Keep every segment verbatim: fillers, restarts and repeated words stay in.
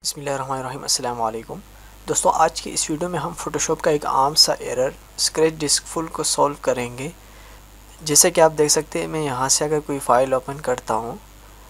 बिस्मिल्लाहिर्रहमानिर्रहीम अस्सलाम वालेकुम दोस्तों, आज की इस वीडियो में हम फोटोशॉप का एक आम सा एरर स्क्रैच डिस्क फुल को सॉल्व करेंगे। जैसे कि आप देख सकते हैं, मैं यहाँ से अगर कोई फ़ाइल ओपन करता हूँ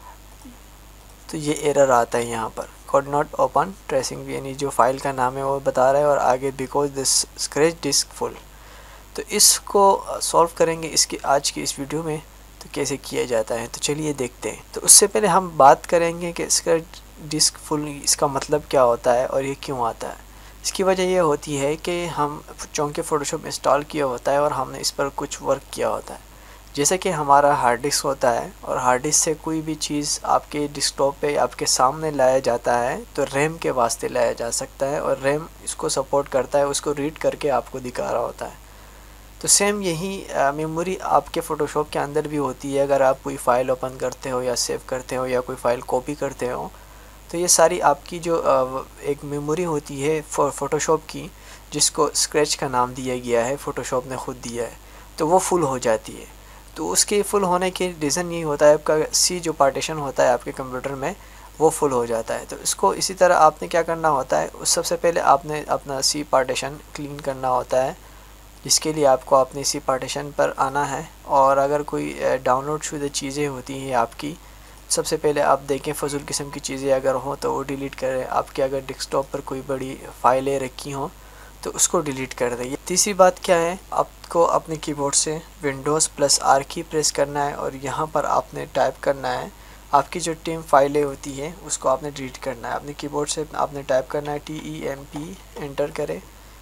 तो ये एरर आता है यहाँ पर कोड नॉट ओपन ट्रेसिंग, यानी जो फ़ाइल का नाम है वो बता रहा है और आगे because this scratch disk full. तो इसको सॉल्व करेंगे इसकी आज की इस वीडियो में, तो कैसे किया जाता है तो चलिए देखते हैं। तो उससे पहले हम बात करेंगे कि स्क्रैच डिस्क फुल इसका मतलब क्या होता है और ये क्यों आता है। इसकी वजह ये होती है कि हम चूँकि फ़ोटोशॉप इंस्टॉल किया होता है और हमने इस पर कुछ वर्क किया होता है। जैसे कि हमारा हार्ड डिस्क होता है और हार्ड डिस्क से कोई भी चीज़ आपके डेस्कटॉप पे आपके सामने लाया जाता है तो रैम के वास्ते लाया जा सकता है और रैम इसको सपोर्ट करता है, उसको रीड करके आपको दिखा रहा होता है। तो सेम यही मेमोरी आपके फ़ोटोशॉप के अंदर भी होती है। अगर आप कोई फ़ाइल ओपन करते हो या सेव करते हो या कोई फ़ाइल कॉपी करते हो तो ये सारी आपकी जो एक मेमोरी होती है फ़ोटोशॉप की, जिसको स्क्रैच का नाम दिया गया है, फ़ोटोशॉप ने ख़ुद दिया है, तो वो फुल हो जाती है। तो उसके फुल होने के रीज़न यही होता है, आपका सी जो पार्टीशन होता है आपके कंप्यूटर में वो फुल हो जाता है। तो इसको इसी तरह आपने क्या करना होता है, उस सबसे पहले आपने अपना सी पार्टीशन क्लीन करना होता है, जिसके लिए आपको अपने सी पार्टीशन पर आना है। और अगर कोई डाउनलोड शुदा चीज़ें होती हैं आपकी, सबसे पहले आप देखें फजूल किस्म की चीज़ें अगर हों तो वो डिलीट करें। आपके अगर डेस्कटॉप पर कोई बड़ी फ़ाइलें रखी हों तो उसको डिलीट कर दें। तीसरी बात क्या है, आपको अपने कीबोर्ड से Windows plus R key press करना है और यहाँ पर आपने टाइप करना है, आपकी जो टीम फाइलें होती हैं उसको आपने डिलीट करना है। अपने कीबोर्ड से आपने टाइप करना है T E M P, enter करें।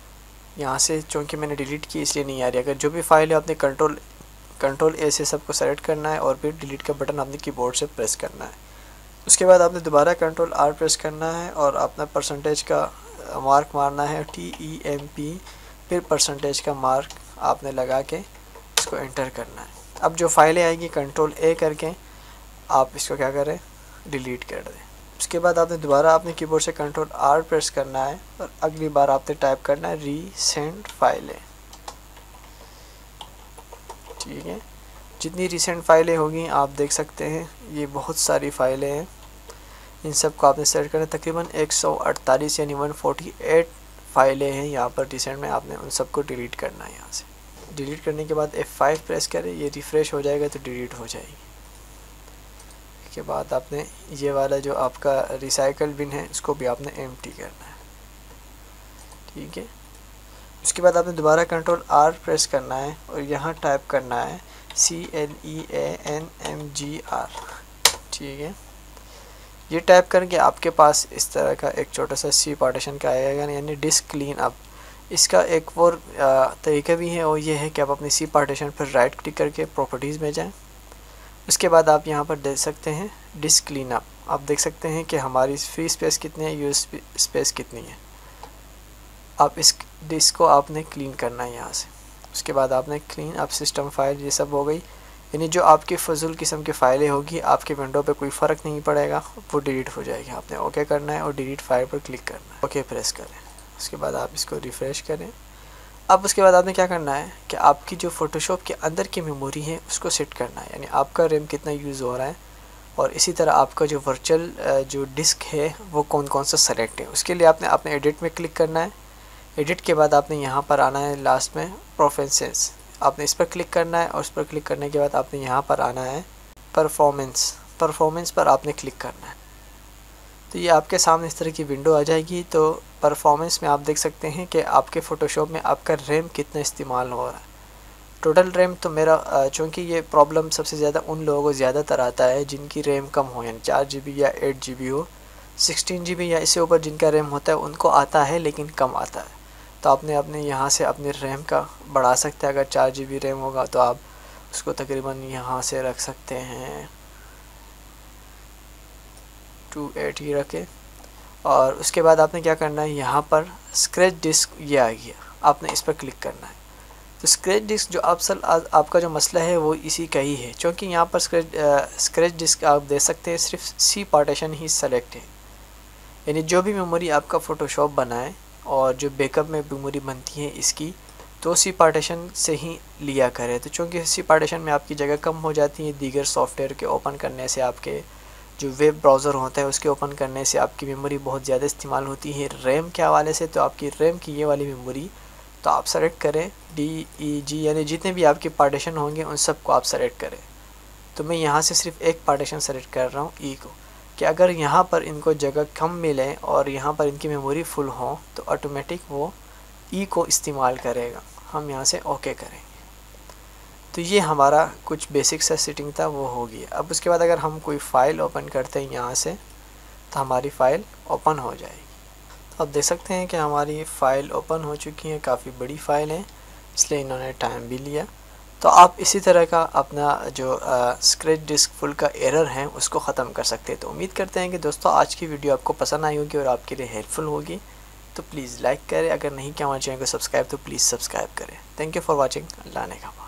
यहाँ से चूँकि मैंने डिलीट की इसलिए नहीं आ रही। अगर जो भी फाइल है आपने कंट्रोल कंट्रोल ए से सबको सेलेक्ट करना है और फिर डिलीट का बटन आपने कीबोर्ड से प्रेस करना है। उसके बाद आपने दोबारा कंट्रोल आर प्रेस करना है और अपना परसेंटेज का मार्क मारना है, टी ई एम पी, फिर परसेंटेज का मार्क आपने लगा के इसको एंटर करना है। अब जो फाइलें आएंगी कंट्रोल ए करके आप इसको क्या करें, डिलीट कर दें। उसके बाद आपने दोबारा अपने कीबोर्ड से कंट्रोल आर प्रेस करना है और अगली बार आपने टाइप करना है रीसेंट फाइलें। ठीक है, जितनी रिसेंट फाइलें होंगी आप देख सकते हैं, ये बहुत सारी फाइलें हैं। इन सब को आपने सेलेक्ट करना, तकरीबन एक सौ अड़तालीस यानी एक सौ अड़तालीस फाइलें हैं यहाँ पर रिसेंट में। आपने उन सबको डिलीट करना है। यहाँ से डिलीट करने के बाद एफ फाइव प्रेस करें, ये रिफ़्रेश हो जाएगा तो डिलीट हो जाएगी। इसके बाद आपने ये वाला जो आपका रिसाइकल बिन है इसको भी आपने एम्प्टी करना है। ठीक है, उसके बाद आपने दोबारा कंट्रोल आर प्रेस करना है और यहाँ टाइप करना है C L E A N M G R. ठीक है, ये टाइप करके आपके पास इस तरह का एक छोटा सा सी पार्टीशन का आएगा, यानी डिस्क क्लीन अप। इसका एक और तरीका भी है और ये है कि आप अपनी सी पार्टीशन पर राइट क्लिक करके प्रॉपर्टीज़ में जाएं। उसके बाद आप यहाँ पर देख सकते हैं डिस्क क्लीन अप। आप देख सकते हैं कि हमारी फ्री स्पेस कितनी है, यूज स्पेस कितनी है। आप इस डिस्क को आपने क्लीन करना है यहाँ से। उसके बाद आपने क्लीन अप सिस्टम फाइल, ये सब हो गई, यानी जो आपकी फजूल किस्म की फ़ाइलें होगी आपके विंडो पे कोई फ़र्क नहीं पड़ेगा, वो डिलीट हो जाएगी। आपने ओके करना है और डिलीट फाइल पर क्लिक करना है, ओके प्रेस करें। उसके बाद आप इसको रिफ़्रेश करें। अब उसके बाद आपने क्या करना है कि आपकी जो फ़ोटोशॉप के अंदर की मेमोरी है उसको सेट करना है, यानी आपका रैम कितना यूज़ हो रहा है और इसी तरह आपका जो वर्चुअल जो डिस्क है वो कौन कौन सा सेलेक्ट है। उसके लिए आपने अपने एडिट में क्लिक करना है। एडिट के बाद आपने यहाँ पर आना है लास्ट में प्रेफरेंसेस, आपने इस पर क्लिक करना है और उस पर क्लिक करने के बाद आपने यहाँ पर आना है परफॉर्मेंस। परफॉर्मेंस पर आपने क्लिक करना है तो ये आपके सामने इस तरह की विंडो आ जाएगी। तो परफॉर्मेंस में आप देख सकते हैं कि आपके फ़ोटोशॉप में आपका रैम कितना इस्तेमाल हो रहा है। टोटल रैम तो मेरा, चूँकि ये प्रॉब्लम सबसे ज़्यादा उन लोगों को ज़्यादातर आता है जिनकी रैम कम हो, यानी चार जी बी या एट जी बी हो। सिक्सटीन जी बी या इससे ऊपर जिनका रैम होता है उनको आता है लेकिन कम आता है। तो आपने अपने यहाँ से अपने रैम का बढ़ा सकते हैं। अगर चार जी बी रैम होगा तो आप उसको तकरीबन यहाँ से रख सकते हैं टू एट ही रखें। और उसके बाद आपने क्या करना है, यहाँ पर स्क्रैच डिस्क ये आ गया, आपने इस पर क्लिक करना है। तो स्क्रैच डिस्क जो असल आपका जो मसला है वो इसी का ही है, क्योंकि यहाँ पर स्क्रैच स्क्रैच डिस्क आप दे सकते हैं सिर्फ सी पार्टीशन ही सेलेक्ट है, यानी जो भी मेमोरी आपका फ़ोटोशॉप बनाए और जो बैकअप में मेमोरी बनती है इसकी, तो सी पार्टीशन से ही लिया करें। तो चूँकि सी पार्टीशन में आपकी जगह कम हो जाती है दीगर सॉफ्टवेयर के ओपन करने से, आपके जो वेब ब्राउज़र होता है उसके ओपन करने से आपकी मेमोरी बहुत ज़्यादा इस्तेमाल होती है। रैम के हवाले से तो आपकी रैम की ये वाली मेमोरी तो आप सेलेक्ट करें डी ई जी, यानी जितने भी आपके पार्टीशन होंगे उन सब को आप सेलेक्ट करें। तो मैं यहाँ से सिर्फ एक पार्टीशन सेलेक्ट कर रहा हूँ ई को, कि अगर यहाँ पर इनको जगह कम मिले और यहाँ पर इनकी मेमोरी फुल हो तो ऑटोमेटिक वो ई को इस्तेमाल करेगा। हम यहाँ से ओके करेंगे। तो ये हमारा कुछ बेसिक सा सेटिंग था, वो हो गया। अब उसके बाद अगर हम कोई फ़ाइल ओपन करते हैं यहाँ से तो हमारी फ़ाइल ओपन हो जाएगी। तो आप देख सकते हैं कि हमारी फ़ाइल ओपन हो चुकी है, काफ़ी बड़ी फ़ाइल है, इसलिए इन्होंने टाइम भी लिया। तो आप इसी तरह का अपना जो स्क्रैच डिस्क फुल का एरर है उसको ख़त्म कर सकते हैं। तो उम्मीद करते हैं कि दोस्तों आज की वीडियो आपको पसंद आई होगी और आपके लिए हेल्पफुल होगी। तो प्लीज़ लाइक करें, अगर नहीं किया हमारे चैनल को सब्सक्राइब तो प्लीज़ सब्सक्राइब करें। Thank you for watching. Allah ने कहा।